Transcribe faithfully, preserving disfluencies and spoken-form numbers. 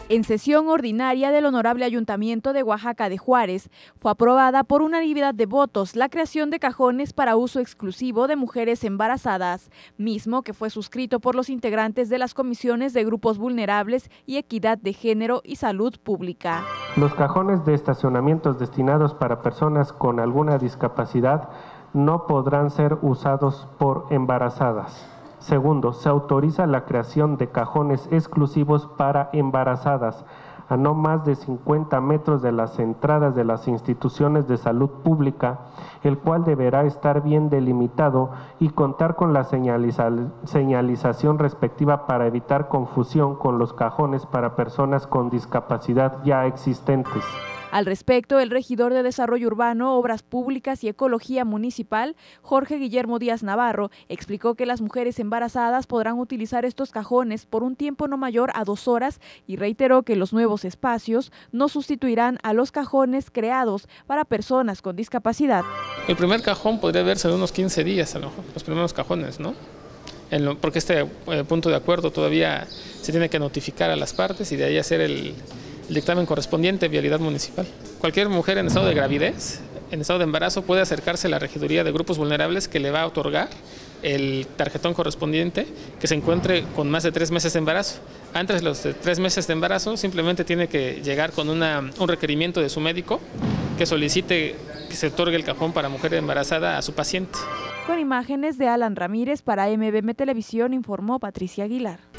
En sesión ordinaria del Honorable Ayuntamiento de Oaxaca de Juárez, fue aprobada por unanimidad de votos la creación de cajones para uso exclusivo de mujeres embarazadas, mismo que fue suscrito por los integrantes de las comisiones de grupos vulnerables y equidad de género y salud pública. Los cajones de estacionamientos destinados para personas con alguna discapacidad no podrán ser usados por embarazadas. Segundo, se autoriza la creación de cajones exclusivos para embarazadas a no más de cincuenta metros de las entradas de las instituciones de salud pública, el cual deberá estar bien delimitado y contar con la señaliza señalización respectiva para evitar confusión con los cajones para personas con discapacidad ya existentes. Al respecto, el regidor de Desarrollo Urbano, Obras Públicas y Ecología Municipal, Jorge Guillermo Díaz Navarro, explicó que las mujeres embarazadas podrán utilizar estos cajones por un tiempo no mayor a dos horas y reiteró que los nuevos espacios no sustituirán a los cajones creados para personas con discapacidad. El primer cajón podría verse en unos quince días, a lo mejor, los primeros cajones, ¿no? En lo, porque este eh, punto de acuerdo todavía se tiene que notificar a las partes y de ahí hacer el... el dictamen correspondiente, vialidad municipal. Cualquier mujer en estado de gravidez, en estado de embarazo, puede acercarse a la regiduría de grupos vulnerables que le va a otorgar el tarjetón correspondiente que se encuentre con más de tres meses de embarazo. Antes de los tres meses de embarazo, simplemente tiene que llegar con una, un requerimiento de su médico que solicite que se otorgue el cajón para mujer embarazada a su paciente. Con imágenes de Alan Ramírez para M B M Televisión, informó Patricia Aguilar.